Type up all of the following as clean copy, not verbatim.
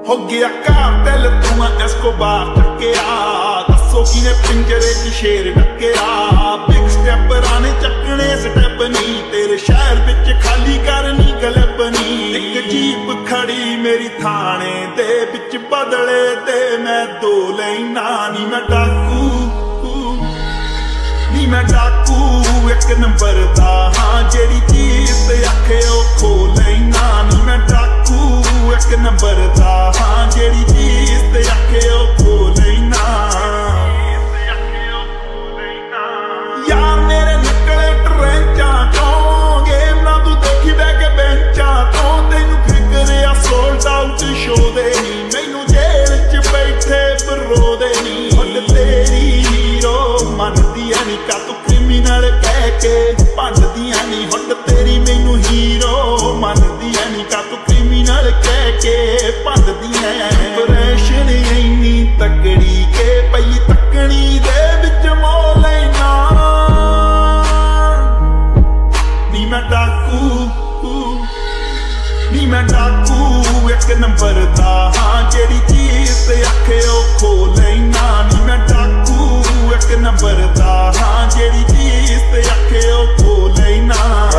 हो गया कार्टेल तू मैं एस्कोबार टक्केया दसो किने पिंजरे च शेर डक्केया बिग स्टेप राने चकने स्टेप नहीं तेरे शहर विच खाली करनी गलबनी एक जीप खड़ी मेरी थाने दे विच बदले ते मैं दो लेना नी मैं डाकू नी मैं डाकू एक नंबर दा हाँ जेड़ी चीज ते आखे ओ खो लेना नी मैं डाकू एक नंबर दा हाँ जेड़ी चीज ते आखे ओ खो लेना यार मेरे निकले ट्रेंचा चों गेम ना तू देखी बह के बेंचा तो तेनू फिक्र आ सोल्ड आउट शो दे नी मैनू जेल च बैठे बरो दे नी हुण तेरी हीरो मनदियां नी का तू क्रिमिनल कह के भंडदियां नी हुण तेरी मैनू हीरो मनदियां नी का तू क्रिमिनल कह के भंडदियां इंप्रेशन इन्नी तकड़ी के पई तकनी दे विच मोह लेना नी मैं डाकू एक नंबर दा हाँ जेड़ी चीज ते आखे ओ खो लेना नी मैं डाकू एक नंबर दा हाँ जेड़ी चीज ते आखे ओ खो लेना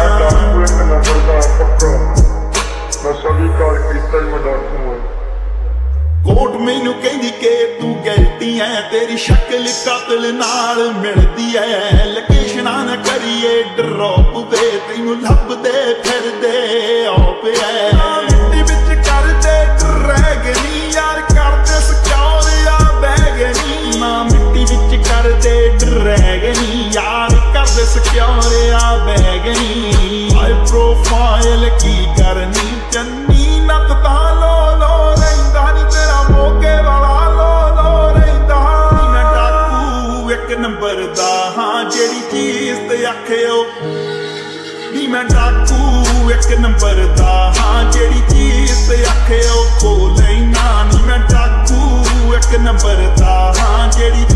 कोर्ट मैनू कहंदी के तू गलती है तेरी शक्ल कातिल नाल मिलदी है लोकेशनां ना करिए ड्रॉप वे तैनू लभदे फिरदे आप है मिट्टी विच करदे ड्रैगनी यार करदे सिक्योर या बैगनी ना मिट्टी विच करदे ड्रैगनी यार करदे सिक्योर या बैगनी हाई प्रोफाइल की करनी चन्नी नत तां लो रहिंदा नी तेरा मोगे वाला लो रहिंदा मैं डाकू एक नंबर दा हाँ जेड़ी चीज ते आखे ओ नी मैं डाकू एक नंबर दा हाँ जेड़ी चीज ते आखे ओ खो लेना नी मैं डाकू एक नंबर दा हाँ जेड़ी